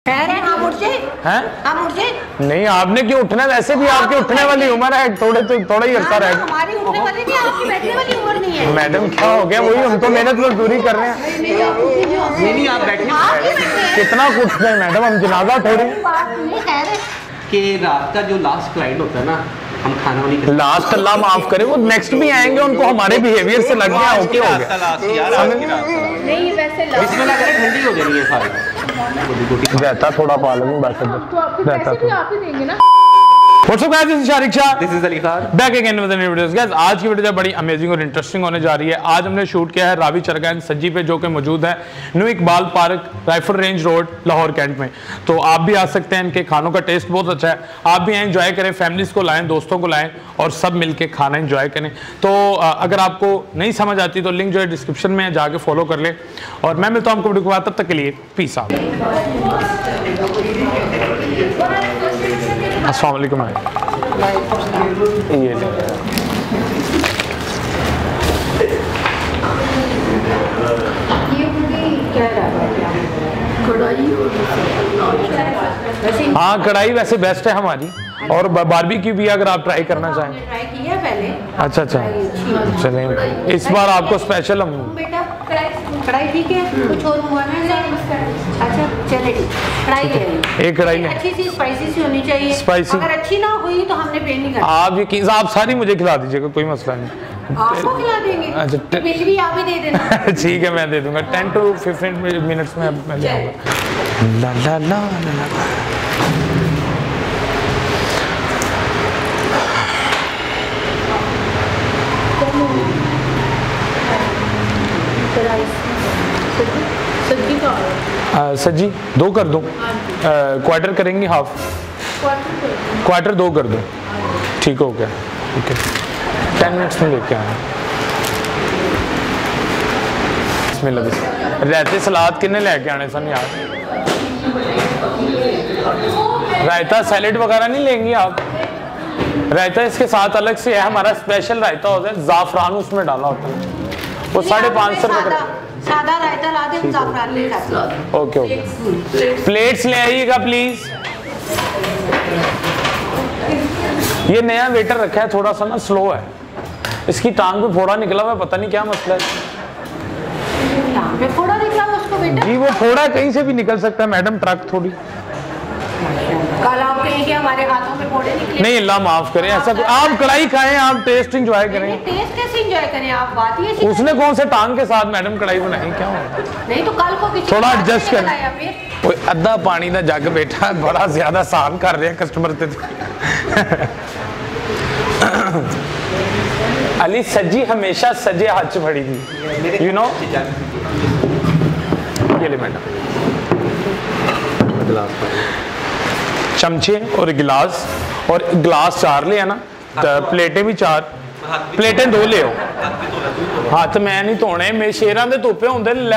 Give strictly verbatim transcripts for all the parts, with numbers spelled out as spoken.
हम उठ जाए हैं? हम उठ जाए? नहीं, आपने क्यों उठना? वैसे भी आपकी उठने वाली उम्र है, थोड़े तो थोड़ा ही अरसा रहेगा। हमारी उठने वाली नहीं, आपकी बैठने वाली उम्र नहीं है। मैडम क्या हो गया? वही हम तो मेहनत मजदूरी कर रहे हैं। नहीं नहीं आप बैठिए। कितना उठ गए मैडम, हम जनाजा थोड़ी कि रात का जो लास्ट क्लाइंट होता है ना, हम खाना वाली लास्ट अल्लाह माफ करे, वो नेक्स्ट भी आएंगे, उनको हमारे बिहेवियर से लग गया ओके हो गया। नहीं वैसे इसमें लग रहा है ठंडी हो जानी है सारी। रहता थोड़ा पालन बस रहता तो आप ही देंगे ना। What's up guys, this is Sharik Shah. This is Ali Khan. Back again with a new video. Guys, आज की वीडियो बड़ी अमेजिंग और इंटरेस्टिंग होने जा रही है। आज हमने शूट किया है रावी चरखा एंड सज्जी पे, जो कि मौजूद है new Iqbal park, rifle range road, Lahore cantt में। तो आप भी आ सकते हैं, इनके खानों का टेस्ट बहुत अच्छा है। आप भी एंजॉय करें, फैमिलीज को लाएं, दोस्तों को लाएं और सब मिलके खाना एंजॉय करें। तो अगर आपको नहीं समझ आती तो लिंक जो है डिस्क्रिप्शन में जाके फॉलो कर लें। और मैं मिलता हूँ आपको वीडियो के बाद, तब तक के लिए पीस आउट। अस्सलाम वालेकुम। ये ले हाँ, कढ़ाई वैसे बेस्ट है हमारी, और बारबेक्यू भी अगर आप ट्राई करना चाहें। ट्राई किया पहले। अच्छा अच्छा, चलें इस बार आपको स्पेशल हम बेटा कढ़ाई ठीक है, कुछ और मंगवाना है? अच्छा चले ठीक, कढ़ाई ले आइए। एक कढ़ाई लें, अच्छी सी स्पाइसी सी होनी चाहिए। स्पाइसी अगर अच्छी ना हुई तो हमने पे नहीं करना। आप यकीन, आप सारी मुझे खिला दीजिएगा, कोई मसला नहीं। आपको खिला देंगे? अच्छा, तो बिल भी आप ही दे देना। ठीक है, मैं दे दूंगा। टेन टू फिफ्टीन मिनट्स में मैं ले आऊँगा। ला ला ला ला सज्जी दो कर दूं? क्वार्टर करेंगे? हाफ क्वार्टर दो कर दूं? ठीक हो गया, ओके। टेन मिनट्स में लेके आए। रहते सलाद किन्ने लेके आने सन यार? रायता सैलेड वगैरह नहीं लेंगी आप? रायता इसके साथ अलग से है, हमारा स्पेशल रायता होता है, जाफरान उसमें डाला होता है, वो साढ़े पाँच सौ रुपये का। सादा रायता ला दे, जाफरान ले ला। ओके ओके, प्लेट्स ले आइएगा प्लीज। ये नया वेटर रखा है, थोड़ा सा ना स्लो है, इसकी टांग पे फोड़ा निकला हुआ है, पता नहीं क्या मसला है। टांग पे फोड़ा निकला हुआ उसको बेटा? जी वो फोड़ा कहीं से भी निकल सकता है मैडम, ट्रक थोड़ी। कल आप कहें कि हमारे हाथों पे फोड़े निकले? नहीं, अल्लाह माफ करे, ऐसा आप कढ़ाई खाएं, आप टेस्ट एंजॉय करें। टेस्ट कैसे एंजॉय करें आप? बात ये उसने कौन से टांग के साथ मैडम कढ़ाई बनाई? क्या हो नहीं तो कल को किसी थोड़ा एडजस्ट कर। कोई अद्धा पानी का जग बैठा, बड़ा ज्यादा सहन कर रहे हैं कस्टमर से। अली सज्जी हमेशा सजे हाथ से फड़ी थी, यू नो। ये ले मैडम, चमचे और गिलास, और गिलास चार ले आना, प्लेटें भी चार, प्लेटें दो ले आओ। हाथ मैं नहीं धोने, मेरे शेरां दे धोपे होंदे ले।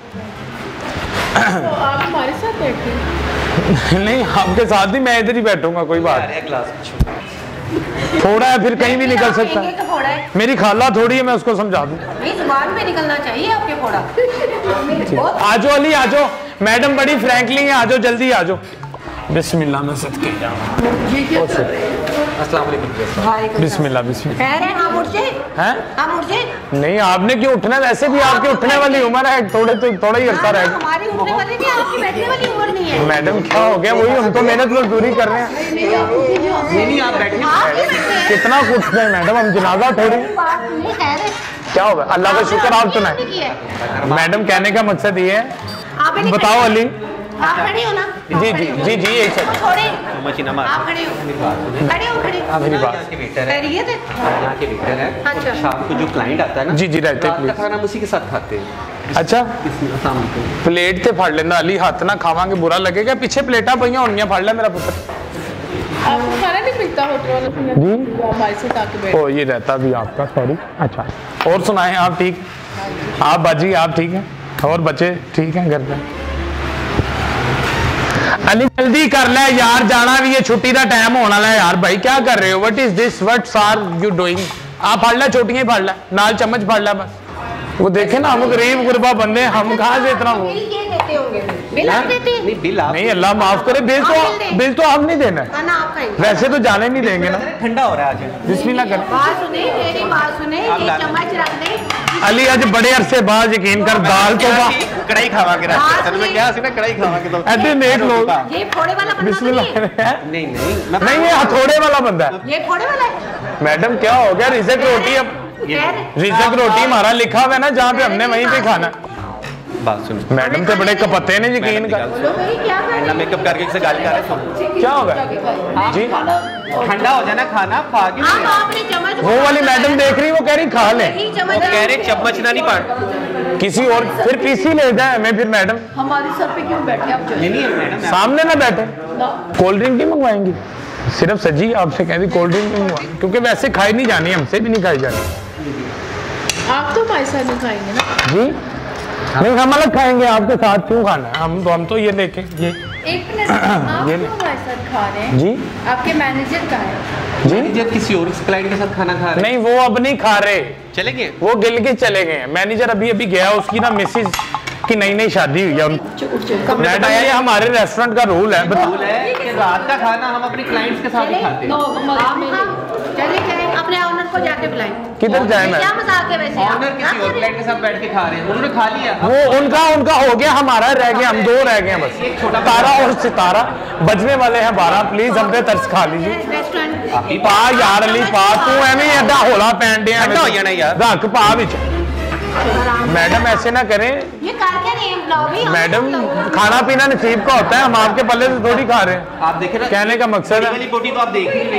आप हमारे साथ बैठे? नहीं, आपके साथ ही, मैं इधर ही बैठूंगा, कोई बात। थोड़ा है फिर कहीं भी निकल सकता है। मेरी खाला थोड़ी है, मैं उसको समझा दूं। नहीं, जुबान पे निकलना चाहिए आपके फोड़ा। आजो अली आजो, मैडम बड़ी फ्रैंकली है, आजो जल्दी आजो। बिस्मिल्लाह में सदके जाऊं। अस्सलाम वालेकुम। बिस्मिल्लाह बिस्मिल्लाह। हम उठ जाए? हैं? हम उठ जाए? नहीं, आपने क्यों उठना? वैसे भी आपकी उठने वाली उम्र है, थोड़े तो थोड़ा ही अरसा रहेगा। हमारी उठने वाली नहीं, आपकी बैठने वाली उम्र नहीं है। मैडम क्या हो गया? वही हम तो मेहनत मजदूरी कर रहे हैं। नहीं नहीं आप बैठिए। कितना उठ गए मैडम, हम जनाजा थोड़ी। क्या होगा? अल्लाह का शुक्र आप सुनाए। मैडम कहने का मकसद ये है, बताओ अली। आप खड़े हो ना? जी जी जी जी एक सेकंड। थोड़े मशीना मार। आप खड़े हो, खड़े हो, खड़े हो। मेरी बात। यहाँ के वेटर है, खैरियत है? यहाँ के वेटर है। अच्छा। शाम को जो क्लाइंट आता है ना, जी जी रहते रात का प्लीज। खाना हम उसी के साथ खाते हैं। अच्छा, अस्सलाम वालेकुम। प्लेट ते फड़ लेना अली, हाथ ना खावांगे बुरा लगेगा। पीछे प्लेटा पईयां होनियां, फड़ ले मेरा पुत्र। आपको खाना नहीं मिलता होटल वालों से? जी हमारे साथ आके बैठ। ओ ये रहता भी आपका, सॉरी। अच्छा, और सुनाएं आप ठीक? आप बाजी आप ठीक हैं? और बच्चे ठीक हैं घर पे? अली जल्दी कर ले यार, जाना भी है, छुट्टी का टाइम होने वाला है यार। भाई क्या कर रहे हो? What is this? What's are you doing? आप फड़ ले, छोटियां ही फड़ ले, नाल चम्मच फड़ ले बस। वो देखे ना, हम गरीब गुरबा बंदे, हम कहाँ से इतना वो। बिल ये देते होंगे, बिल आप देते हैं? नहीं बिल आप नहीं, अल्लाह माफ करे, बिल तो बिल तो हम नहीं देना, खाना आप खाएंगे। वैसे तो जाने नहीं देंगे ना। ठंडा हो रहा है आज। बिस्मिल्लाह कर। बात सुने, मेरी बात सुने, ये चम्मच रख दे। अली आज बड़े अरसे बाद यकीन कर दाल तो कढ़ाई खावांगे रात में, क्या सी ना कढ़ाई खावांगे तो ऐसे नेक लोग। ये फोड़े वाला बंदा बिस्मिल्लाह नहीं है। नहीं नहीं नहीं, ये हथौड़े वाला बंदा है। ये फोड़े वाला है। मैडम क्या हो गया, रिजक रोटी, अब कह रहे रिजक रोटी हमारा लिखा हुआ है ना, जहाँ पे हमने वहीं पे खाना। बात सुन, मैडम तो बड़े कपते ने यकीन कर। बोलो भाई क्या कर रहे ना मेकअप करके से गाली कर रहे हो। क्या होगा जी, ठंडा हो जाए ना खाना, खा के आप आपने चम्मच वो वाली मैडम देख रही, वो कह रही खा ले, नहीं वो चम्मच कह रहे चम्मच ना नहीं पाड़ किसी और फिर पीसी ले जाए हमें फिर मैडम। हमारे सर पे क्यों बैठे आप? नहीं नहीं मैडम सामने ना बैठे। कोल्ड ड्रिंक ही मंगवाएंगी? सिर्फ सजी आपसे कह दी कोल्ड ड्रिंक मंगवा, क्योंकि वैसे खाई नहीं जानी, हमसे भी नहीं खाई जानी। आप तो हमारे साथ नहीं खाएंगे ना जी नहीं, हम अलग खाएंगे, आपके साथ क्यों खाना है? हम तो हम तो ये लेके ये एक मिनट, आप ये क्यों हमारे साथ खा रहे हैं? जी आपके मैनेजर कहाँ है? जी जब किसी और क्लाइंट के साथ खाना खा रहे नहीं, वो अब नहीं खा रहे, चलेंगे। वो गिल के चले गए हैं। मैनेजर अभी अभी गया, उसकी ना मिसेज की नई नई शादी हुई है। मैडम ये हमारे रेस्टोरेंट का रूल है, बताओ। रूल है कि रात का खाना हम अपने क्लाइंट्स के साथ ही खाते हैं। चले जाए, अपने ऑनर को जाके बुलाएं। किधर जाए मैं? क्या मजाक है वैसे? ऑनर किसी और क्लाइंट के साथ बैठ के खा रहे हैं, उन्होंने खा लिया। वो उनका उनका हो गया, हमारा रह गया, हम दो रह गए हैं बस, तारा और सितारा। बजने वाले हैं बारह, प्लीज हम पे तरस खा लीजिए। रेस्टोरेंट पा यार अली पा, तू एवं एडा होला पैन दिया ठंडा हो जाना यार। रख पा विच। मैडम ऐसे ना करें ये कर क्या रहे हैं ब्लॉग? मैडम, खाना पीना नसीब का होता है, हम आपके पल्ले से थोड़ी खा रहे हैं। आप देखे ना, कहने का मकसद बड़ी है वाली बोटी तो आप देख ही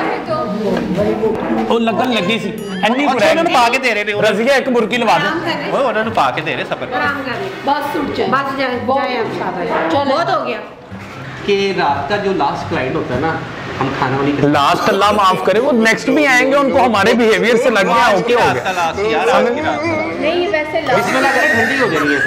नहीं। ਉਹ ਲੱਗਣ ਲੱਗੀ ਸੀ ਐਨੀ ਅੱਛਾ, ਉਹਨਾਂ ਨੂੰ ਪਾ ਕੇ ਦੇ ਰਹੇ ਨੇ ਉਹ। ਰਜ਼ੀਆ ਇੱਕ ਮੁਰਗੀ ਲਵਾ ਦੇ। वो ਉਹਨਾਂ ਨੂੰ ਪਾ ਕੇ ਦੇ ਰਹੇ ਸਬਰ। आराम कर रहे हैं। बस उठ जाए। बस जाए जाए आप शाबाश। चलो बहुत हो गया। कि रात का जो लास्ट क्लाइंट होता है ना, हम खाना वाली के लास्ट अल्लाह माफ करे, वो नेक्स्ट भी आएंगे, उनको हमारे बिहेवियर से लग गया ओके हो गया। लास्ट यार आज की रात नहीं वैसे इसमें लग रहा है ठंडी हो जानी है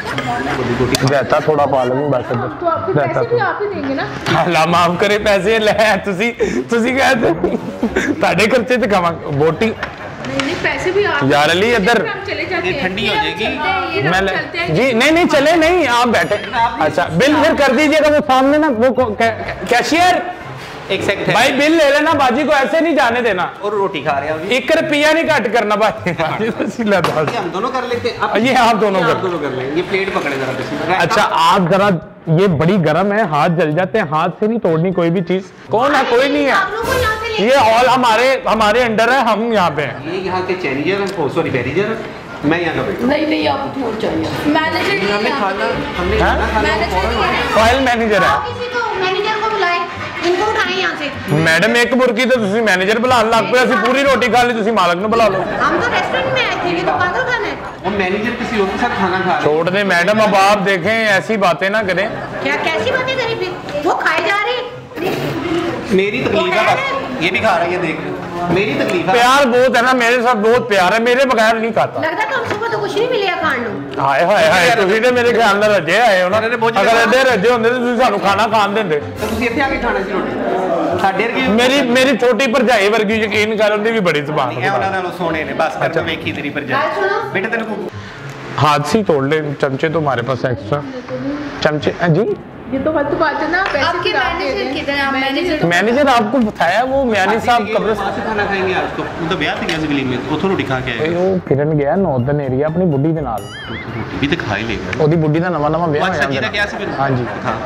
सारी। रहता थोड़ा पा लूं बस तो आपके पैसे भी आप ही देंगे ना? अल्लाह माफ करे, पैसे ले ਤੁਸੀਂ ਤੁਸੀਂ कहते ਤੁਹਾਡੇ ਖਰਚੇ ਤੇ ਖਾਵਾਂਗੇ ਬੋਟੀ। नहीं नहीं पैसे भी आप यार अली इधर हम चले जाते ये हैं। ठंडी हो जाएगी। ये मैं हम ले- चलते हैं। जी नहीं नहीं चले नहीं, आप बैठे। अच्छा बिल फिर कर दीजिएगा, वो सामने ना वो को- कै- कैशियर एक सेकंड है भाई बिल ले लेना, बाजी को ऐसे नहीं जाने देना। और रोटी खा रहे हैं अभी। एक रुपया नहीं कट करना भाई। बाजी तो सीला था। ये हम दोनों कर लेते हैं। आप ये आप दोनों आप कर। दोनों कर लेंगे। ये प्लेट पकड़े जरा किसी। अच्छा आप जरा, ये बड़ी गर्म है, हाथ जल जाते हैं, हाथ से नहीं तोड़नी कोई भी चीज। कौन है? कोई नहीं आप है, लोगों को यहाँ से ले ये हॉल हमारे हमारे अंडर है, हम यहाँ पे हैं। ये यहाँ के चैनेजर, सॉरी मैनेजर, मैं यहाँ का बैठा। नहीं नहीं आप उठो चाहिए। मैनेजर नहीं हमने है। खाना हमने हाँ? खाना खाना मैनेजर फौरन नहीं है। ऑयल मैनेजर आओ, है। किसी को मैनेजर को बुलाए, इनको उठाए यहाँ से। मैडम एक मुर्गी तो ਤੁਸੀਂ मैनेजर बुला लग पे, ਅਸੀਂ पूरी रोटी खा ली, ਤੁਸੀਂ मालक ਨੂੰ बुला लो। हम तो रेस्टोरेंट में आए थे, ये तो पागल खाना है। वो मैनेजर किसी और के साथ खाना खा रहे छोड़ दे मैडम, अब आप देखें ऐसी बातें ना करें। क्या कैसी बातें करी फिर? वो खाए जा रहे हैं। हैं। मेरी तकलीफ है बस, ये भी खा रहा है, ये देख मेरी तकलीफ है। प्यार बहुत है ना, मेरे साथ बहुत प्यार है, मेरे बगैर नहीं खाता। लगता तो हम सुबह तो कुछ नहीं मिਲਿਆ ਖਾਣ ਨੂੰ। ਹਾਏ ਹਾਏ ਹਾਏ, ਤੁਸੀਂ ਤੇ ਮੇਰੇ ਖਿਆਲ ਨਾਲ ਰੱਜੇ ਆਏ ਹੋ ਨਾ। ਅਗਰ ਇਹਦੇ ਰੱਜੇ ਹੁੰਦੇ ਤਾਂ ਤੁਸੀਂ ਸਾਨੂੰ ਖਾਣਾ ਖਾਣ ਦਿੰਦੇ। तो ਤੁਸੀਂ ਇੱਥੇ ਆ ਕੇ ਖਾਣਾ ਸੀ ਰੋਟੀ। ਸਾਡੇ ਵਰਗੀ ਮੇਰੀ ਮੇਰੀ ਛੋਟੀ ਭਰਜਾਈ ਵਰਗੀ ਯਕੀਨ ਕਰ, ਉਹਦੀ ਵੀ ਬੜੀ ਜ਼ੁਬਾਨ ਇਹ ਉਹਨਾਂ ਨਾਲੋਂ ਸੋਹਣੇ ਨੇ, ਬਸ ਕਰ ਵੇਖੀ ਤੇਰੀ ਪਰ ਜਾ। ਗੱਲ ਸੁਣੋ। बेटा तेरे को हाथ से ही तोड़ ले चमचे, तो हमारे पास एक्स्ट्रा चमचे। अ, जी ये तो गलत बात है ना। पैसे आपके भी आप दे मैनेजर दें। किधर है? आप मैनेजर मैनेजर आपको बताया, वो म्यानी साहब कब्र वहाँ से खाना खाएंगे आज तो। मतलब ब्याह ਤੇ ਗਿਆ ਸੀ ਗਲੀ में, ਉੱਥੋਂ ਰੋਟੀ ਖਾ ਕੇ ਆਏ। ਉਹ ਕਿਰਨ ਗਿਆ ਨੌਰਦਨ ਏਰੀਆ ਆਪਣੀ ਬੁੱਢੀ ਦੇ ਨਾਲ। ਰੋਟੀ ਵੀ ਤੇ ਖਾ ਹੀ ਲੇਗਾ। ਉਹਦੀ ਬੁੱਢੀ ਦਾ ਨਵਾਂ ਨਵਾਂ ਵਿਆਹ ਅੱਛਾ ਜੀ ਹੋਇਆ ਦਾ ਕਿਹਾ ਸੀ ਮੈਨੂੰ। ਹਾਂਜੀ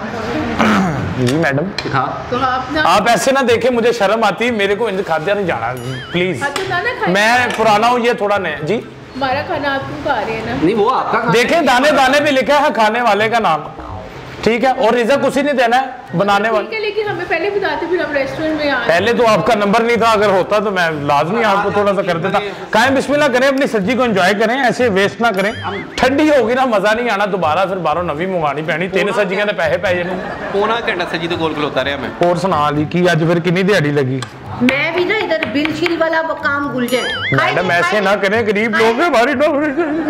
हाँ जी मैडम, खा। तो आप ना आप ऐसे ना देखें, मुझे शर्म आती है, मेरे को इन खाद्या नहीं जाना प्लीज। आप तो ना ना खाए। मैं पुराना हूँ, ये थोड़ा नया। जी हमारा खाना आप क्यों खा रहे हैं ना? नहीं वो आपका खाना देखें दाने दाने पे लिखा है खाने वाले का नाम, ठीक है, और रिजक उसी ने देना है बनाने ठीक वाले। है, लेकिन हमें पहले बताते फिर हम रेस्टोरेंट में आए। पहले तो आपका नंबर नहीं था, अगर होता तो मैं लाजमी आपको थोड़ा सा कर देता। कायम बिस्मिल्लाह करें, अपनी सब्जी को एंजॉय करें, ऐसे वेस्ट ना करें। ठंडी होगी ना, मजा नहीं आना, दोबारा फिर बाहरों नवी मंगानी पैनी। तीन सब्जियां के पैसे पै जाने। पौना घंटा सजी तो गोल खलोता रहा मैं। और सुना ली की अज फिर कितनी दिहाड़ी लगी? मैं भी ना इधर बिल शील वाला वो काम भूल जाए। मैडम ऐसे ना करें, गरीब लोग हैं, हमारी नौकरी।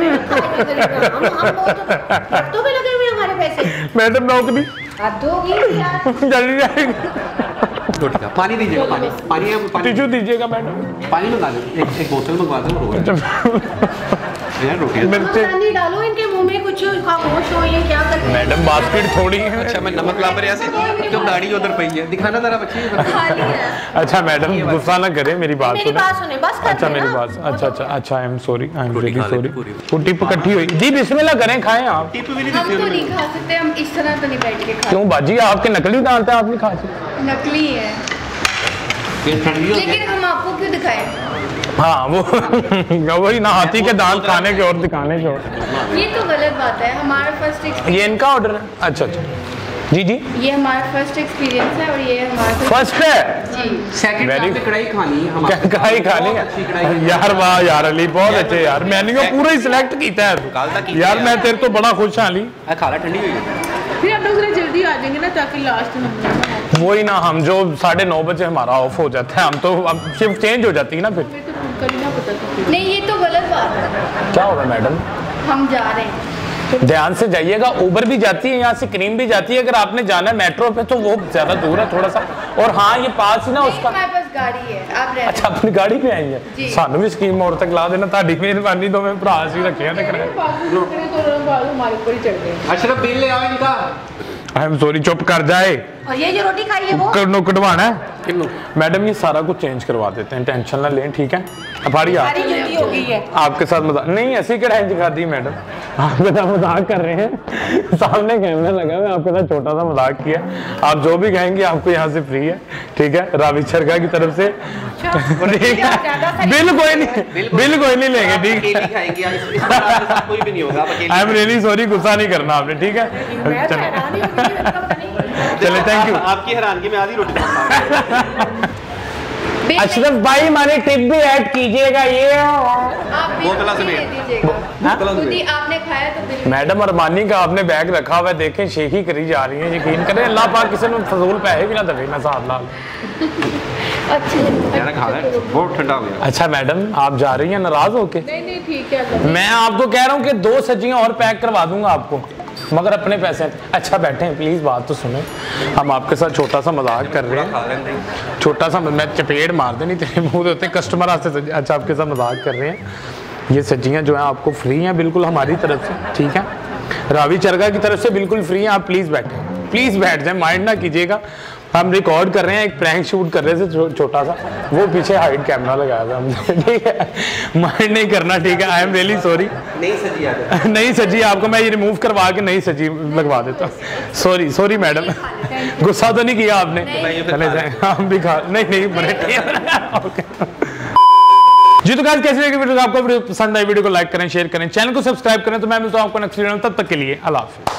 हम हम बहुत रट्टों में लगे हुए हैं हमारे पैसे। मैडम नौकरी हद होगी यार। जल्दी जाएगी। रोटी खा। पानी दीजिएगा, पानी पानी है, पानी टिश्यू दीजिएगा मैडम। पानी मंगा दो, एक एक बोतल मंगवा दो। रो हैं रोटियां। मिर्ची मसाले डालो इनके मुंह में, कुछ खामोश हो ये क्या करते हैं? मैडम बास्केट थोड़ी है। अच्छा मैं नमक ला पर ऐसे तो दाढ़ी उधर पई है, दिखाना जरा बच्ची। खाली है। अच्छा मैडम गुस्सा ना करे, मेरी बात मेरी सुने। बात सुने, बस कर अच्छा दे मेरी ना। बात, अच्छा अच्छा अच्छा I am sorry, I am roti really खा लेते सॉरी। पूरी। वो टिप इकट्ठी हुई जी, बिस्मिल्लाह करें, खाएं आप। टिप भी नहीं हम देती तो नहीं उन्होंने। खा सकते, हम इस तरह तो नहीं बैठ के खा क्यों बाजी, आपके नकली डालते हैं, आप नहीं खा सकते? नकली है, ये ठंडी हो लेकिन हम आपको क्यों दिखाएं? हाँ वो वही ना, हाथी के दांत खाने के और दिखाने के और। ये तो गलत बात है। हमारा फर्स्ट एक्सपीरियंस, ये इनका ऑर्डर है? अच्छा अच्छा जी जी, ये हमारा फर्स्ट एक्सपीरियंस है और ये हमारा फर्स्ट है। जी। सेकंड Very- टाइम पे कढ़ाई खानी है हम। कढ़ाई खानी बहुत अच्छी कढ़ाई है यार, वाह यार अली, बहुत अच्छे यार, मैंने पूरा ही सिलेक्ट किया है कल तक तू। यार मैं तेरे तो बड़ा खुश हाँ अली। है। खाला ठंडी हुई है। फिर हम लोग जरा जल्दी आ जाएंगे ना, ताकि लास्ट में हम लोग ना- वही ना, हम जो साढ़े नौ बजे हमारा ऑफ हो जाता है, हम तो अब शिफ्ट चेंज हो जाती है ना फिर। हमें तो भूख का भी ना पता था। नहीं, ये तो गलत बात है। क्या होगा मैडम? हम जा रहे हैं। ध्यान से जाइएगा, उबर भी जाती है यहाँ से, क्रीम भी जाती है। अगर आपने जाना है मेट्रो पे तो वो ज्यादा दूर है थोड़ा सा, और हाँ ये पास ही ना नहीं, उसका। हमारे पास गाड़ी है, आप रह अच्छा अपनी गाड़ी पे आई है, जी। सानू भी स्कीम मोड़ तक ला देना, ताड़ी मेहरबानी दो में भरा सी रखे हैं रहे हैं। बाबू रुकने तो बाबू हमारे ऊपर ही चढ़ गए। अशरफ बिल ले आओ इनका। आई एम सॉरी, चुप कर जाए। और ये जो रोटी खाई है वो करनो कटवाना है किन्नू मैडम, ये सारा कुछ चेंज करवा देते हैं, टेंशन ना लें, ठीक है? अफाड़ी आप सारी जल्दी हो गई है। आपके साथ मजाक नहीं, ऐसी कढ़ाई दिखा दी मैडम, आपके साथ मजाक कर रहे हैं, सामने कैमरा लगा है, आपके साथ छोटा सा मजाक किया। आप जो भी कहेंगे आपको यहाँ से फ्री है, ठीक है? रावी चरखा की तरफ से ठीक है, बिल कोई नहीं, बिल कोई नहीं लेंगे, ठीक अकेली है? खाएंगी आज, इस बार आपके साथ कोई भी नहीं होगा, आप अकेली आई एम रियली सॉरी, गुस्सा नहीं करना आपने, ठीक है? मैं तो हैरान ही हो गई, मतलब पता नहीं। चले, थैंक यू। आपकी हैरानगी में आधी रोटी खाता बिल अशरफ भाई हमारी टिप भी ऐड कीजिएगा, ये आप बिल बोतला खुद ही समेत। दे दीजिएगा। हाँ? खुद ही आपने खाया तो बिल मैडम अरमानी का आपने बैग रखा हुआ है, देखें शेखी करी जा रही है, यकीन करें अल्लाह पाक किसी ने फजूल पैसे भी ना दे ना साथ लाल। अच्छे मैंने खा लिया, बहुत ठंडा हो गया। अच्छा मैडम आप जा रही हैं नाराज होके? नहीं नहीं ठीक है, अल्लाह। मैं आपको कह रहा हूँ कि दो सब्जियां और पैक करवा दूंगा आपको, मगर अपने पैसे। अच्छा बैठे हैं प्लीज, बात तो सुने, हम आपके साथ छोटा सा मजाक कर रहे हैं, खा लेंगे। छोटा सा, मैं चपेट मार देनी तेरे मुंह होते कस्टमर आते। अच्छा आपके साथ मजाक कर रहे हैं, ये सब्जियां जो है आपको फ्री हैं बिल्कुल हमारी तरफ से, ठीक है? रावी चरखा की तरफ से बिल्कुल फ्री हैं, आप प्लीज बैठे, प्लीज बैठ जाए, माइंड ना कीजिएगा। हम रिकॉर्ड कर रहे हैं, एक प्रैंक शूट कर रहे थे छो, छोटा सा, वो पीछे हाइड कैमरा लगाया हुआ हमने, ठीक है? माइंड नहीं करना, ठीक है? I am really sorry. नहीं सजी आ जाए। नई सजी आपको मैं ये रिमूव करवा के नई सजी लगवा देता हूँ। सॉरी सॉरी मैडम, गुस्सा तो नहीं किया आपने? चले जाए, हम भी खा नहीं नहीं बड़े ओके जी। तो गाइस कैसे लगी वीडियो? आपको वीडियो पसंद आई, वीडियो को लाइक करें, शेयर करें, चैनल को सब्सक्राइब करें। तो मैं मिलता हूँ आपको नेक्स्ट वीडियो में, तब तक के लिए अल्लाह हाफिज़।